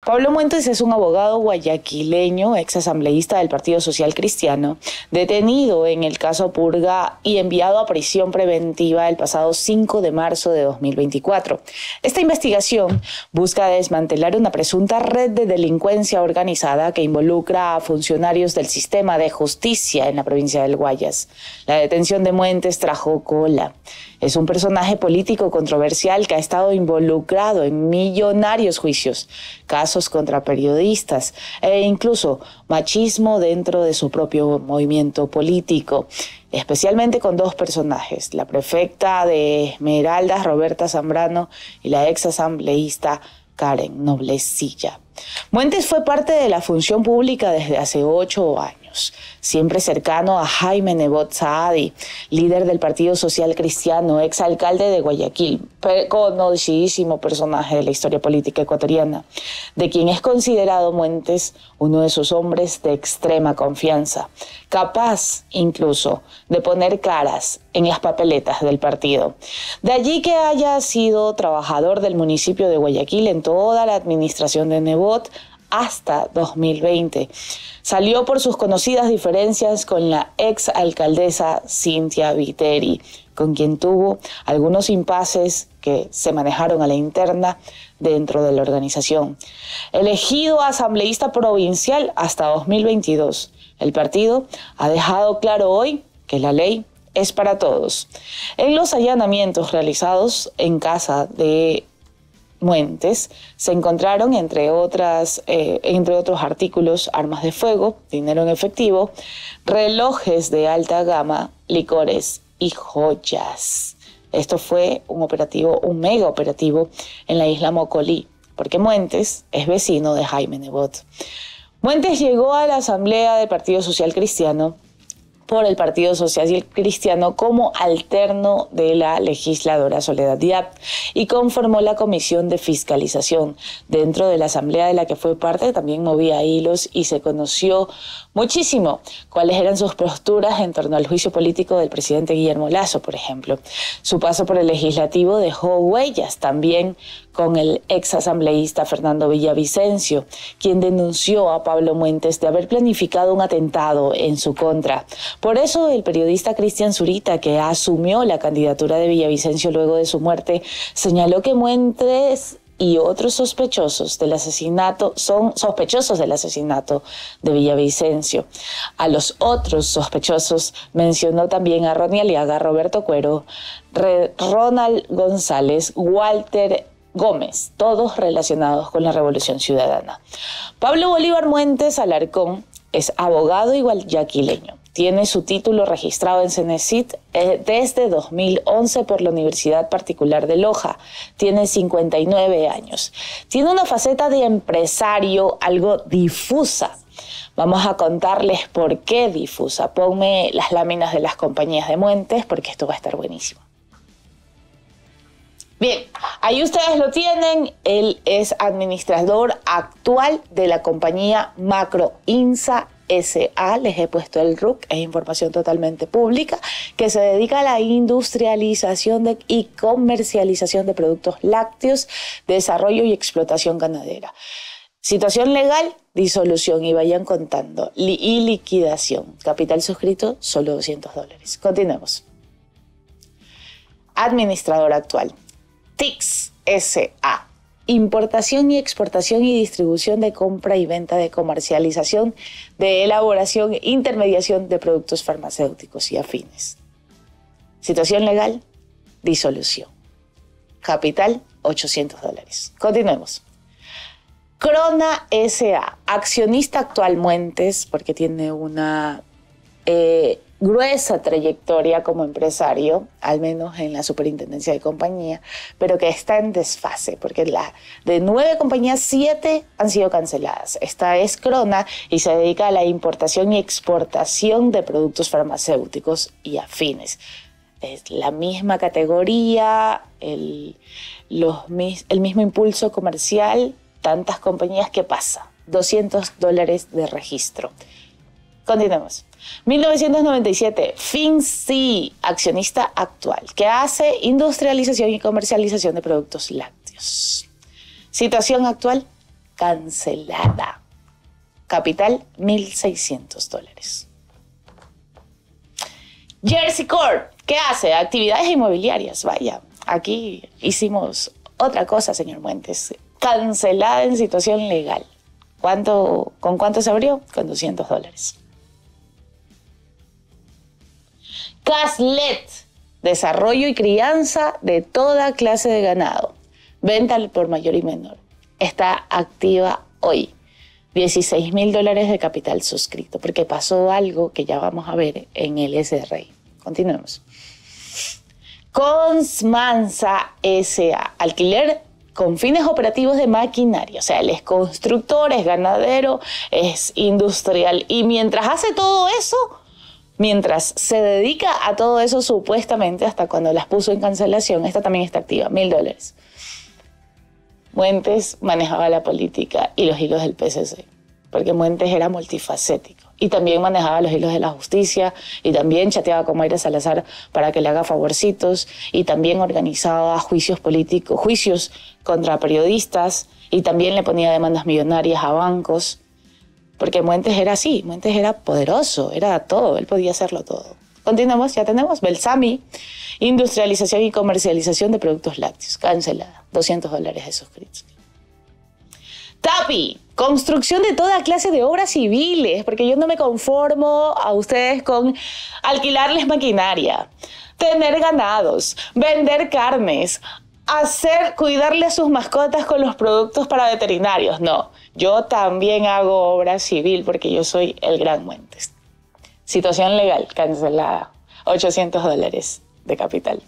Pablo Muentes es un abogado guayaquileño, exasambleísta del Partido Social Cristiano, detenido en el caso Purga y enviado a prisión preventiva el pasado 5 de marzo de 2024. Esta investigación busca desmantelar una presunta red de delincuencia organizada que involucra a funcionarios del sistema de justicia en la provincia del Guayas. La detención de Muentes trajo cola. Es un personaje político controversial que ha estado involucrado en millonarios juicios, casos contra periodistas e incluso machismo dentro de su propio movimiento político, especialmente con dos personajes, la prefecta de Esmeraldas, Roberta Zambrano, y la exasambleísta Karen Noblecilla. Muentes fue parte de la función pública desde hace 8 años, siempre cercano a Jaime Nebot Saadi, líder del Partido Social Cristiano, exalcalde de Guayaquil, conocidísimo personaje de la historia política ecuatoriana, de quien es considerado Muentes uno de sus hombres de extrema confianza, capaz incluso de poner caras en las papeletas del partido. De allí que haya sido trabajador del municipio de Guayaquil en toda la administración de Nebot hasta 2020. Salió por sus conocidas diferencias con la ex alcaldesa Cynthia Viteri, con quien tuvo algunos impases que se manejaron a la interna dentro de la organización. Elegido asambleísta provincial hasta 2022, el partido ha dejado claro hoy que la ley es para todos. En los allanamientos realizados en casa de Muentes se encontraron, entre otros artículos, armas de fuego, dinero en efectivo, relojes de alta gama, licores y joyas. Esto fue un mega operativo en la isla Mocolí, porque Muentes es vecino de Jaime Nebot. Muentes llegó a la Asamblea del Partido Social Cristiano por el Partido Social Cristiano como alterno de la legisladora Soledad Diab y conformó la Comisión de Fiscalización. Dentro de la asamblea de la que fue parte también movía hilos y se conoció muchísimo cuáles eran sus posturas en torno al juicio político del presidente Guillermo Lasso, por ejemplo. Su paso por el legislativo dejó huellas también con el exasambleísta Fernando Villavicencio, quien denunció a Pablo Muentes de haber planificado un atentado en su contra. Por eso el periodista Cristian Zurita, que asumió la candidatura de Villavicencio luego de su muerte, señaló que Muentes y otros sospechosos del asesinato son sospechosos del asesinato de Villavicencio. A los otros sospechosos mencionó también a Ronnie Aliaga, Roberto Cuero, Ronald González, Walter Gómez, todos relacionados con la Revolución Ciudadana. Pablo Bolívar Muentes Alarcón es abogado y guayaquileño. Tiene su título registrado en Cenecit desde 2011 por la Universidad Particular de Loja. Tiene 59 años. Tiene una faceta de empresario algo difusa. Vamos a contarles por qué difusa. Ponme las láminas de las compañías de Muentes porque esto va a estar buenísimo. Bien, ahí ustedes lo tienen. Él es administrador actual de la compañía Macroinsa S.A., les he puesto el RUC, es información totalmente pública, que se dedica a la industrialización y comercialización de productos lácteos, desarrollo y explotación ganadera. Situación legal, disolución, y vayan contando, y liquidación. Capital suscrito, solo $200. Continuemos. Administrador actual, TIX S.A., importación y exportación y distribución de compra y venta de comercialización, de elaboración e intermediación de productos farmacéuticos y afines. Situación legal, disolución. Capital, $800. Continuemos. Crona S.A., accionista actual Muentes, porque tiene una gruesa trayectoria como empresario, al menos en la superintendencia de compañía, pero que está en desfase, porque de 9 compañías, 7 han sido canceladas. Esta es Crona y se dedica a la importación y exportación de productos farmacéuticos y afines. Es la misma categoría, el mismo impulso comercial, tantas compañías. ¿Qué pasa? $200 de registro. Continuemos. 1997, FinC, accionista actual, que hace industrialización y comercialización de productos lácteos. Situación actual, cancelada. Capital, $1.600. Jersey Corp, ¿qué hace? Actividades inmobiliarias. Vaya, aquí hicimos otra cosa, señor Muentes. Cancelada en situación legal. ¿Con cuánto se abrió? Con $200. Caslet, desarrollo y crianza de toda clase de ganado. Venta al por mayor y menor. Está activa hoy. $16.000 de capital suscrito, porque pasó algo que ya vamos a ver en el SRI. Continuemos. Consmansa S.A. Alquiler con fines operativos de maquinaria. O sea, él es constructor, es ganadero, es industrial. Y mientras hace todo eso, mientras se dedica a todo eso, supuestamente, hasta cuando las puso en cancelación, esta también está activa, $1.000. Muentes manejaba la política y los hilos del PSC, porque Muentes era multifacético. Y también manejaba los hilos de la justicia, y también chateaba con Mayra Salazar para que le haga favorcitos, y también organizaba juicios políticos, juicios contra periodistas, y también le ponía demandas millonarias a bancos, porque Muentes era así, Muentes era poderoso, era todo, él podía hacerlo todo. Continuamos, ya tenemos Belsami, industrialización y comercialización de productos lácteos, cancelada, $200 de suscritos. TAPI, construcción de toda clase de obras civiles, porque yo no me conformo a ustedes con alquilarles maquinaria, tener ganados, vender carnes, cuidarle a sus mascotas con los productos para veterinarios. No, yo también hago obra civil porque yo soy el Gran Muentes. Situación legal, cancelada, $800 de capital.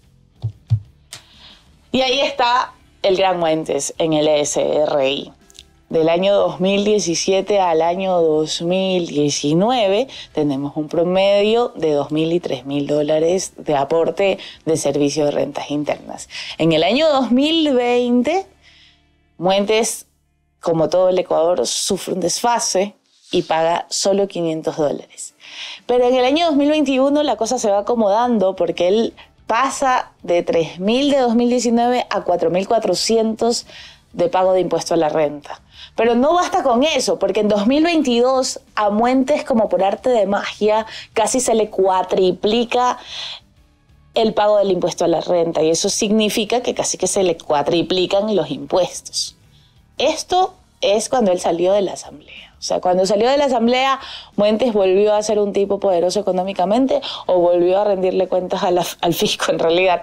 Y ahí está el Gran Muentes en el SRI. Del año 2017 al año 2019 tenemos un promedio de $2.000 y $3.000 de aporte de servicio de rentas internas. En el año 2020, Muentes, como todo el Ecuador, sufre un desfase y paga solo $500. Pero en el año 2021 la cosa se va acomodando porque él pasa de $3.000 de 2019 a $4.400 de pago de impuesto a la renta. Pero no basta con eso, porque en 2022 a Muentes, como por arte de magia, casi se le cuatriplica el pago del impuesto a la renta, y eso significa que casi que se le cuatriplican los impuestos. Esto es cuando él salió de la asamblea. O sea, cuando salió de la asamblea, Muentes volvió a ser un tipo poderoso económicamente o volvió a rendirle cuentas al fisco, en realidad.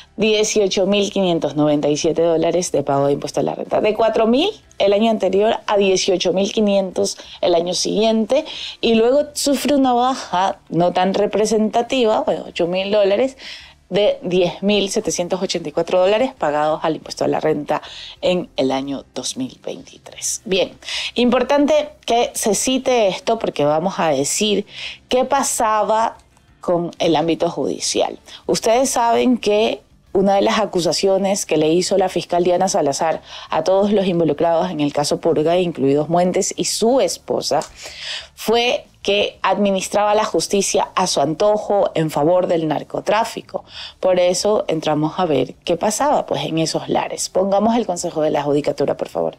$18.597 de pago de impuesto a la renta. De $4.000 el año anterior a $18.500 el año siguiente, y luego sufre una baja no tan representativa, bueno, $8.000, de $10.784 pagados al impuesto a la renta en el año 2023. Bien, importante que se cite esto porque vamos a decir qué pasaba con el ámbito judicial. Ustedes saben que una de las acusaciones que le hizo la fiscal Diana Salazar a todos los involucrados en el caso Purga, incluidos Muentes y su esposa, fue que administraba la justicia a su antojo en favor del narcotráfico. Por eso entramos a ver qué pasaba pues en esos lares. Pongamos el Consejo de la Judicatura, por favor.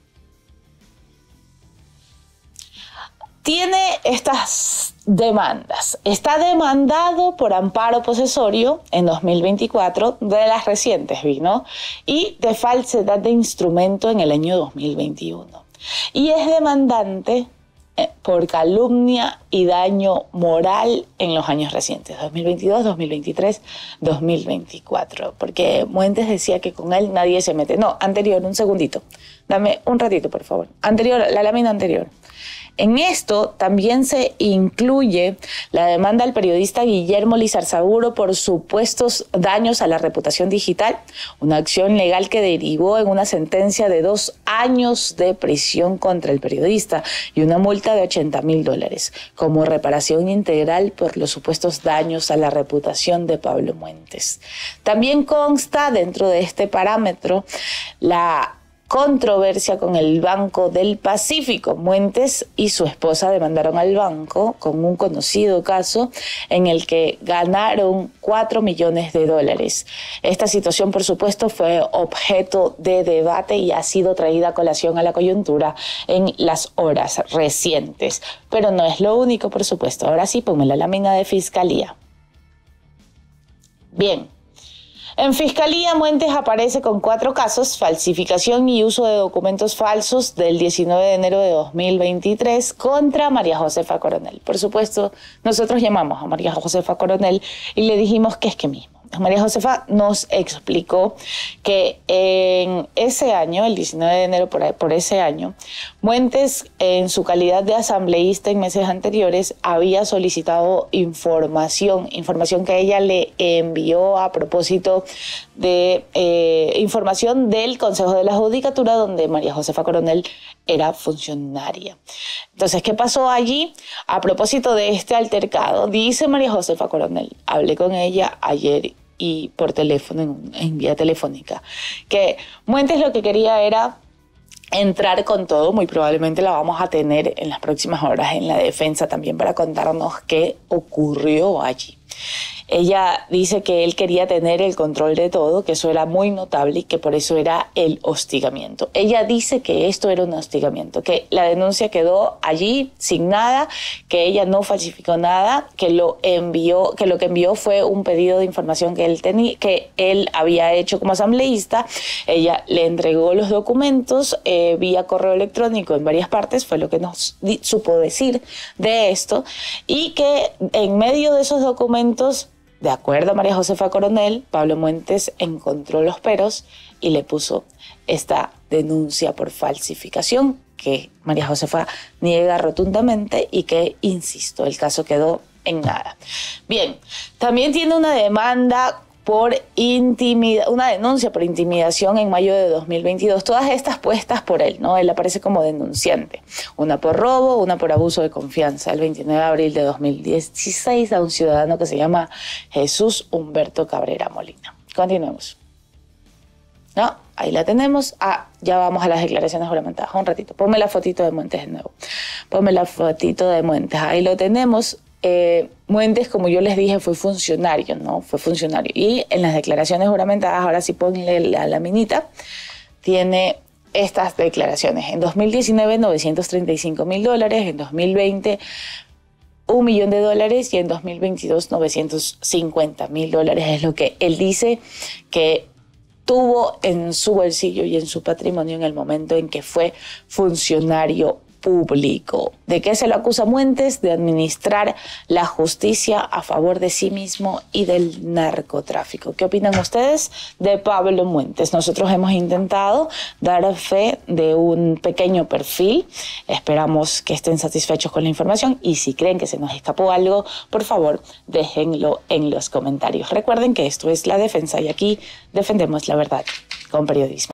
Tiene estas demandas. Está demandado por amparo posesorio en 2024, de las recientes vino, y de falsedad de instrumento en el año 2021. Y es demandante por calumnia y daño moral en los años recientes, 2022, 2023, 2024. Porque Muentes decía que con él nadie se mete. No, anterior, un segundito. Dame un ratito, por favor. Anterior, la lámina anterior. En esto también se incluye la demanda al periodista Guillermo Lizarzaburo por supuestos daños a la reputación digital, una acción legal que derivó en una sentencia de 2 años de prisión contra el periodista y una multa de $80.000 como reparación integral por los supuestos daños a la reputación de Pablo Muentes. También consta dentro de este parámetro la controversia con el Banco del Pacífico. Muentes y su esposa demandaron al banco con un conocido caso en el que ganaron $4 millones. Esta situación, por supuesto, fue objeto de debate y ha sido traída a colación a la coyuntura en las horas recientes. Pero no es lo único, por supuesto. Ahora sí, ponme la lámina de fiscalía. Bien. En Fiscalía, Muentes aparece con 4 casos: falsificación y uso de documentos falsos del 19 de enero de 2023 contra María Josefa Coronel. Por supuesto, nosotros llamamos a María Josefa Coronel y le dijimos que es que mismo. María Josefa nos explicó que en ese año, el 19 de enero por ese año, Muentes, en su calidad de asambleísta en meses anteriores, había solicitado información que ella le envió a propósito de información del Consejo de la Judicatura, donde María Josefa Coronel era funcionaria. Entonces, ¿qué pasó allí? A propósito de este altercado, dice María Josefa Coronel, hablé con ella ayer y por teléfono, en vía telefónica, que Muentes lo que quería era entrar con todo. Muy probablemente la vamos a tener en las próximas horas en la defensa también para contarnos qué ocurrió allí. Ella dice que él quería tener el control de todo, que eso era muy notable y que por eso era el hostigamiento. Ella dice que esto era un hostigamiento, que la denuncia quedó allí sin nada, que ella no falsificó nada, que lo que envió fue un pedido de información que él había hecho como asambleísta. Ella le entregó los documentos vía correo electrónico en varias partes, fue lo que nos supo decir de esto, y que en medio de esos documentos, de acuerdo a María Josefa Coronel, Pablo Muentes encontró los peros y le puso esta denuncia por falsificación que María Josefa niega rotundamente y que, insisto, el caso quedó en nada. Bien, también tiene una demanda una denuncia por intimidación en mayo de 2022, todas estas puestas por él, ¿no? Él aparece como denunciante, una por robo, una por abuso de confianza, el 29 de abril de 2016 a un ciudadano que se llama Jesús Humberto Cabrera Molina. Continuemos. ¿No? Ahí la tenemos. Ya vamos a las declaraciones juramentadas. Un ratito. Ponme la fotito de Muentes de nuevo. Ponme la fotito de Muentes. Ahí lo tenemos. Muentes, como yo les dije, fue funcionario, ¿no? Fue funcionario. Y en las declaraciones juramentadas, ahora sí ponle la laminita, tiene estas declaraciones. En 2019, $935,000. En 2020, $1 millón. Y en 2022, $950,000. Es lo que él dice que tuvo en su bolsillo y en su patrimonio en el momento en que fue funcionario público. ¿De qué se lo acusa Muentes? De administrar la justicia a favor de sí mismo y del narcotráfico. ¿Qué opinan ustedes de Pablo Muentes? Nosotros hemos intentado dar fe de un pequeño perfil. Esperamos que estén satisfechos con la información y si creen que se nos escapó algo, por favor, déjenlo en los comentarios. Recuerden que esto es La Defensa y aquí defendemos la verdad con periodismo.